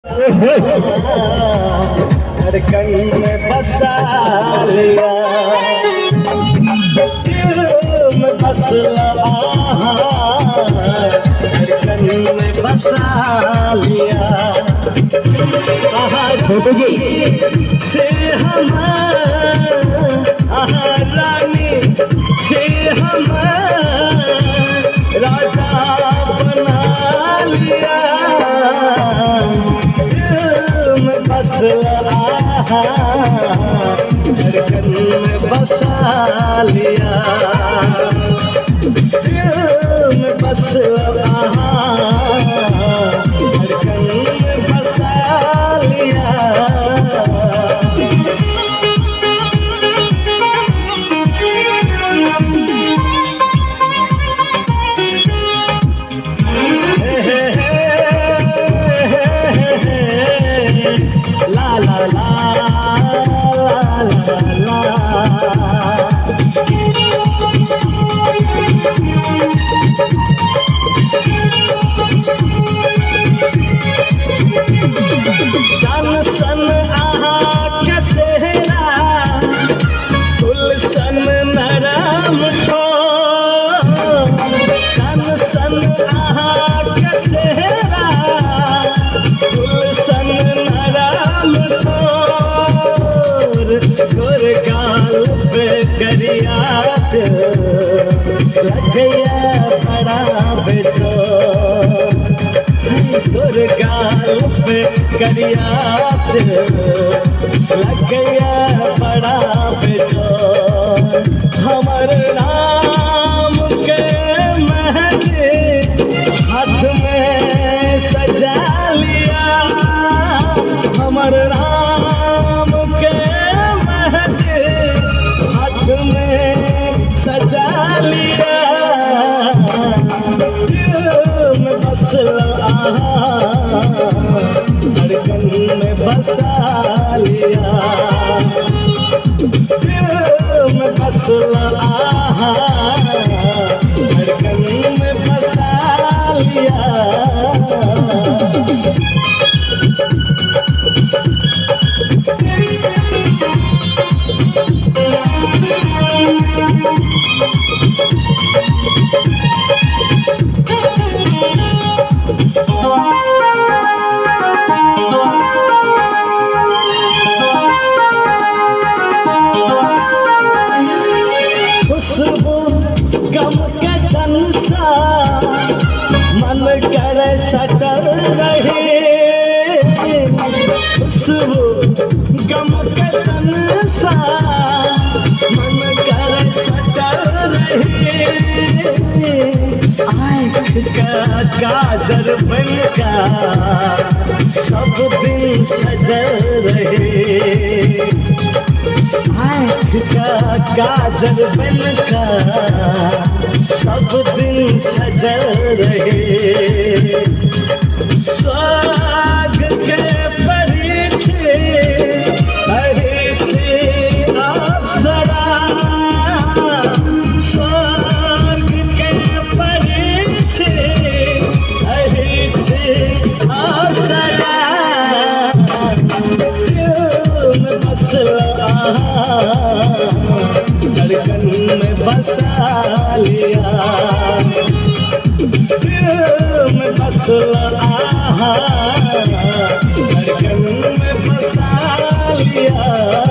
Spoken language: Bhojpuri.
धड़कन में बसा लिया, दिल में बसला धड़कन में बसा लिया। छोटू जी से हमारा रानी से हमारा राजा बना लिया, धड़कन में बसा लिया, दिल में बसला धड़कन में बसा लिया। ला ला ला सन सन आहा के चेहरा गुलशन नरम ठो, सन सन आहा के चेहरा गुलशन नरम ठो, गोर गाल पे करिया लग गया बड़ा बेजोर, गोर गाल पे करिया लग गया बड़ा बेजोर। हमर नाम के मेहंदी हाथ में सजा लिया, हमर नाम के मेहंदी हाथ में सजा लिया, दिल में बसला धड़कन में बसा लिया, दिल में बसला धड़कन में बसा लिया। खुशबू गम के तन सा मन करे सटल रहे, खुशबू गम के तन सा मन करे सटल रहे, आँख का काजल बनका सब दिन सजल रहे, आँख का काजल बनका सब दिन सजल रहे, स्वाग के परिछे अप्सरा, स्वाग के परिछे अप्सरा, दिल में बसला धड़कन में बसा लिया, दिल में बसला धड़कन में बसा लिया।